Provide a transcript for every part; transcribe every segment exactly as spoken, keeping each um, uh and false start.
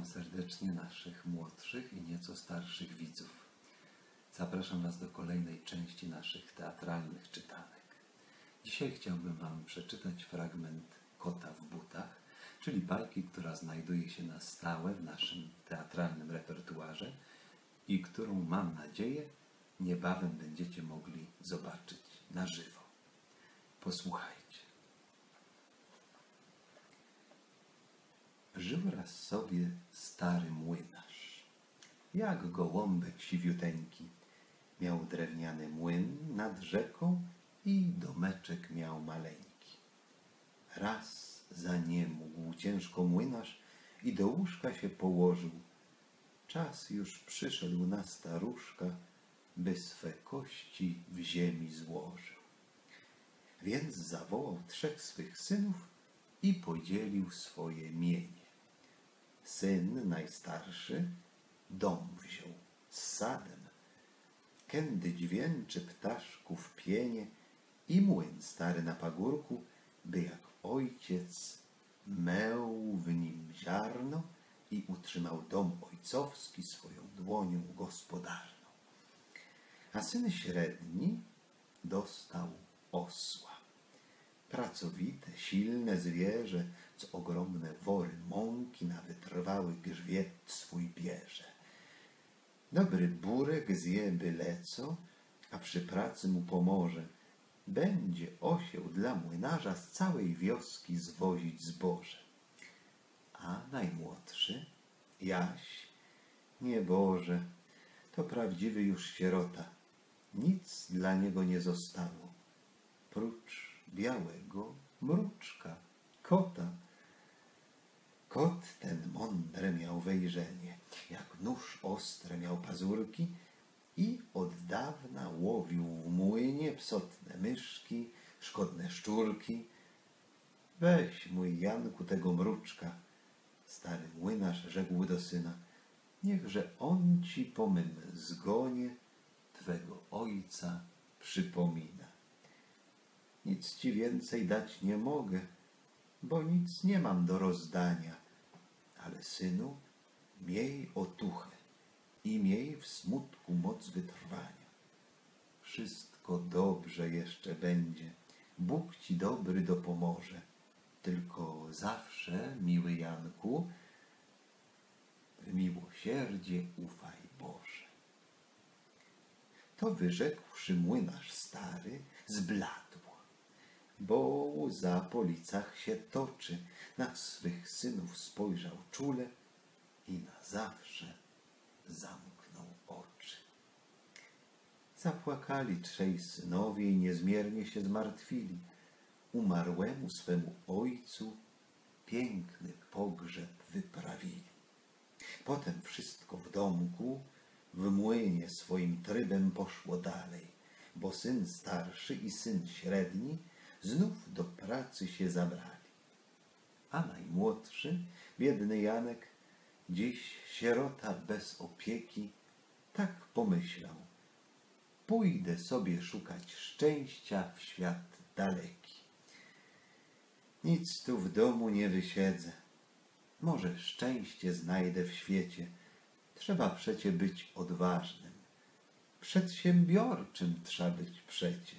Witam serdecznie naszych młodszych i nieco starszych widzów. Zapraszam Was do kolejnej części naszych teatralnych czytanek. Dzisiaj chciałbym Wam przeczytać fragment Kota w butach, czyli bajki, która znajduje się na stałe w naszym teatralnym repertuarze i którą, mam nadzieję, niebawem będziecie mogli zobaczyć na żywo. Posłuchajcie. Żył raz sobie stary młynarz. Jak gołąbek siwiuteńki. Miał drewniany młyn nad rzeką i domeczek miał maleńki. Raz zaniemógł ciężko młynarz i do łóżka się położył. Czas już przyszedł na staruszka, by swe kości w ziemi złożył. Więc zawołał trzech swych synów i podzielił swoje mienie. Syn najstarszy dom wziął z sadem, kędy dźwięczy ptaszków pienie i młyn stary na pagórku, by jak ojciec meł w nim ziarno i utrzymał dom ojcowski swoją dłonią gospodarną. A syn średni dostał osła. Pracowite, silne zwierzę, co ogromne wory mąki na wytrwały grzbiet swój bierze. Dobry burek zje byle co, a przy pracy mu pomoże. Będzie osieł dla młynarza z całej wioski zwozić zboże. A najmłodszy, Jaś, nieboże, to prawdziwy już sierota. Nic dla niego nie zostało, prócz białego mruczka, kota. Kot ten mądre miał wejrzenie, jak nóż ostre miał pazurki i od dawna łowił w młynie psotne myszki, szkodne szczurki. Weź, mój Janku, tego mruczka, stary młynarz rzekł do syna, niechże on ci po mym zgonie twego ojca przypomina. Nic ci więcej dać nie mogę, bo nic nie mam do rozdania. Ale, synu, miej otuchę i miej w smutku moc wytrwania. Wszystko dobrze jeszcze będzie, Bóg ci dobry dopomoże. Tylko zawsze, miły Janku, w miłosierdzie ufaj Boże. To wyrzekłszy młynarz stary, zbladł, bo łza po licach się toczy, na swych synów spojrzał czule i na zawsze zamknął oczy. Zapłakali trzej synowie i niezmiernie się zmartwili. Umarłemu swemu ojcu piękny pogrzeb wyprawili. Potem wszystko w domku, w młynie swoim trybem poszło dalej, bo syn starszy i syn średni znów do pracy się zabrali. A najmłodszy, biedny Janek, dziś sierota bez opieki, tak pomyślał. Pójdę sobie szukać szczęścia w świat daleki. Nic tu w domu nie wysiedzę. Może szczęście znajdę w świecie. Trzeba przecie być odważnym. Przedsiębiorczym trzeba być przecie.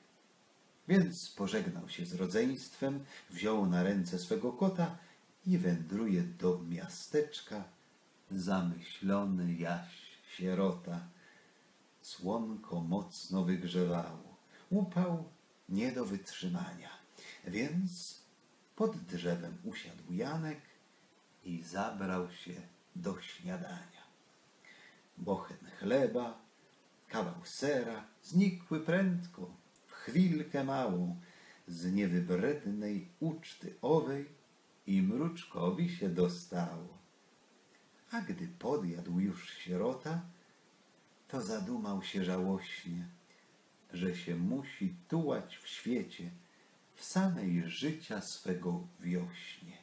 Więc pożegnał się z rodzeństwem, wziął na ręce swego kota i wędruje do miasteczka, zamyślony Jaś sierota. Słonko mocno wygrzewało, upał nie do wytrzymania, więc pod drzewem usiadł Janek i zabrał się do śniadania. Bochen chleba, kawał sera znikły prędko, w chwilkę małą, z niewybrednej uczty owej i mruczkowi się dostało. A gdy podjadł już sierota, to zadumał się żałośnie, że się musi tułać w świecie, w samej życia swego wiośnie.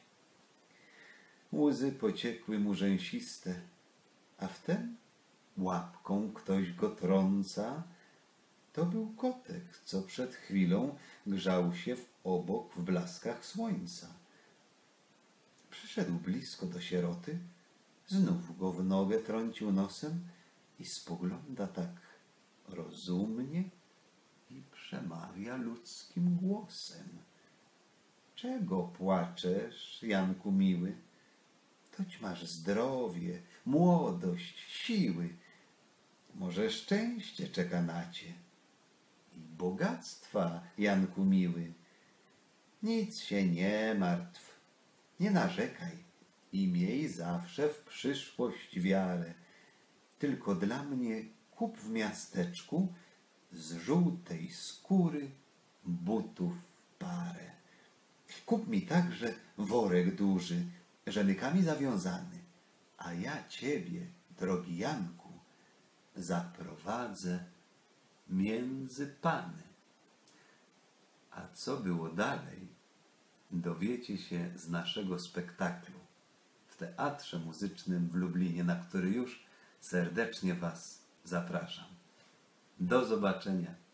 Łzy pociekły mu rzęsiste, a wtem łapką ktoś go trąca. To był kotek, co przed chwilą grzał się w obok w blaskach słońca. Przyszedł blisko do sieroty, znów go w nogę trącił nosem i spogląda tak rozumnie i przemawia ludzkim głosem. Czego płaczesz, Janku miły? Toć masz zdrowie, młodość, siły. Może szczęście czeka na cię i bogactwa, Janku miły. Nic się nie martw, nie narzekaj i miej zawsze w przyszłość wiarę. Tylko dla mnie kup w miasteczku z żółtej skóry butów parę. Kup mi także worek duży, rzemykami zawiązany, a ja ciebie, drogi Janku, zaprowadzę między pany. A co było dalej, dowiecie się z naszego spektaklu w Teatrze Muzycznym w Lublinie, na który już serdecznie was zapraszam. Do zobaczenia.